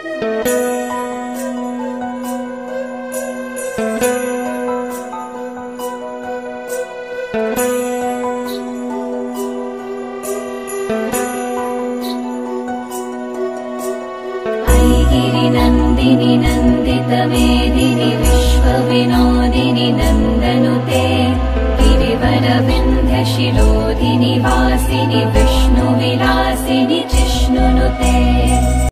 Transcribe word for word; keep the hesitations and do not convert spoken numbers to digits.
गिरिनन्दिनि नन्दितमेदिनि विश्वविनोदिनि नन्दनुते गिरिवरविन्ध्यशिरोधिनि वासिनि विष्णुविलासिनि जिष्णुनुते।